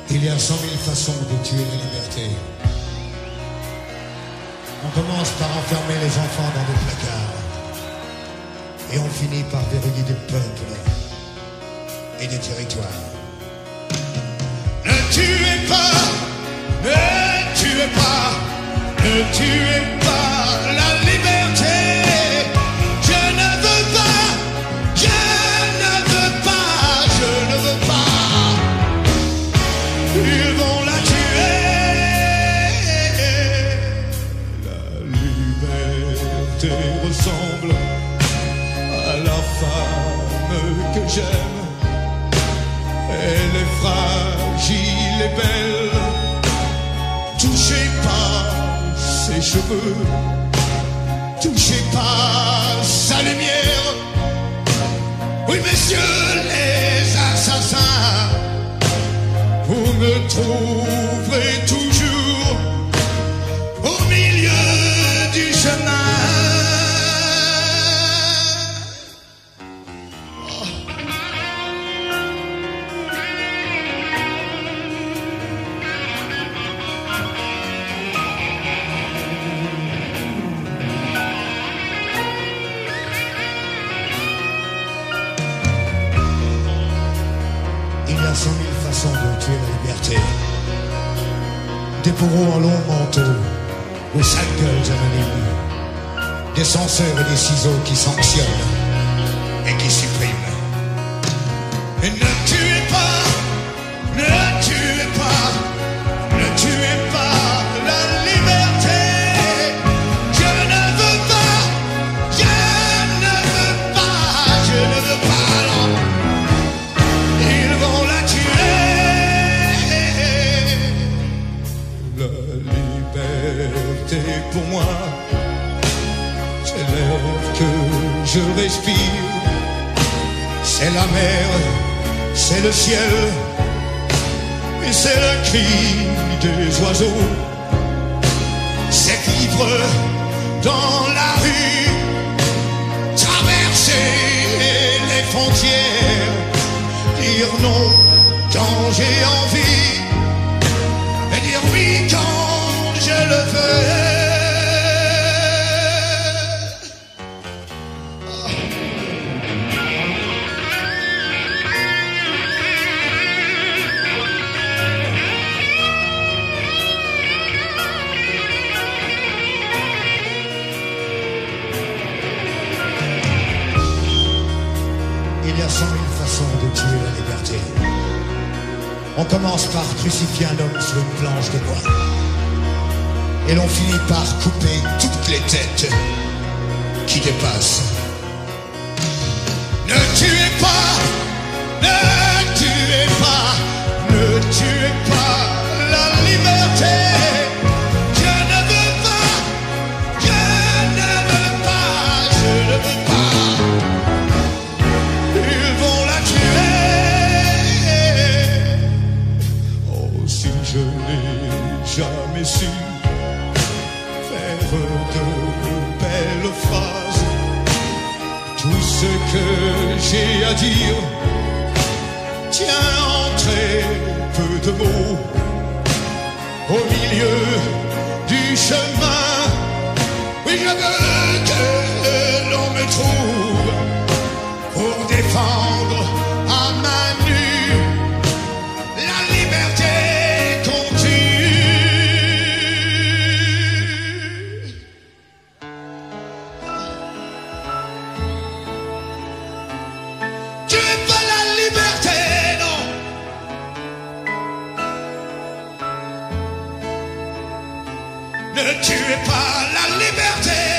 Il y a 100 000 façons de tuer la liberté. On commence par enfermer les enfants dans des placards. Et on finit par verrouiller des peuples et des territoires. Ne tuez pas, ne tuez pas, ne tuez pas la liberté. Je ne veux pas, je ne veux pas, je ne veux pas. Ils vont la tuer. La liberté ressemble à la femme que j'aime. Elle est fragile et belle. Touchez pas ses cheveux, touchez pas sa lumière. Oui, messieurs les assassins, vous me trouverez toujours au milieu du chemin. Il y a 100 000 façons de tuer la liberté. Des bourreaux en long manteau, aux sales gueules anonymes, des censeurs et des ciseaux qui sanctionnent et qui suppriment. Et ne tuez pas, ne tuez pas, ne tuez pas la liberté. Je ne veux pas, je ne veux pas, je ne veux pas, non. Ils vont la tuer. La liberté pour moi, c'est l'air que je respire. C'est la mer, c'est le ciel, et c'est le cri des oiseaux. C'est vivre dans la rue, traverser les frontières, dire non quand j'ai envie et dire oui quand je le veux. Il y a 100 000 façons de tuer la liberté. On commence par crucifier un homme sur une planche de bois. Et l'on finit par couper toutes les têtes qui dépassent. Ne tuez pas, ne tuez pas, ne tuez pas la liberté. Je ne veux pas, je ne veux pas, je ne veux pas. Ils vont la tuer. Oh, si je n'ai jamais su faire de belles phrases, tout ce que j'ai à dire tient en très peu de mots. Au milieu du chemin, oui, je veux que l'on me trouve pour défendre à main nue la liberté qu'on tue. Tuez pas la liberté, non. Ne tuez pas la liberté.